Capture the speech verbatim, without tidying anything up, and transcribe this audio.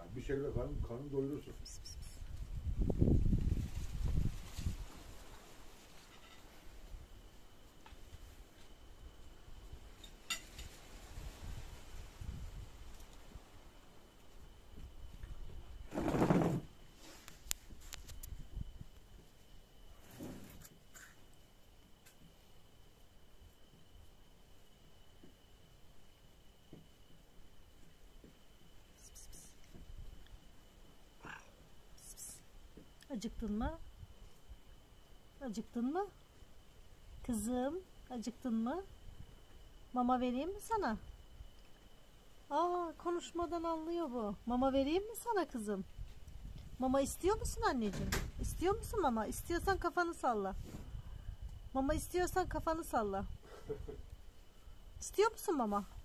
Bir şekilde karnın, karnını doyurursun. Acıktın mı? Acıktın mı? Kızım, acıktın mı? Mama vereyim mi sana? Aa, konuşmadan anlıyor bu. Mama vereyim mi sana kızım? Mama istiyor musun anneciğim? İstiyor musun mama? İstiyorsan kafanı salla. Mama istiyorsan kafanı salla. İstiyor musun mama?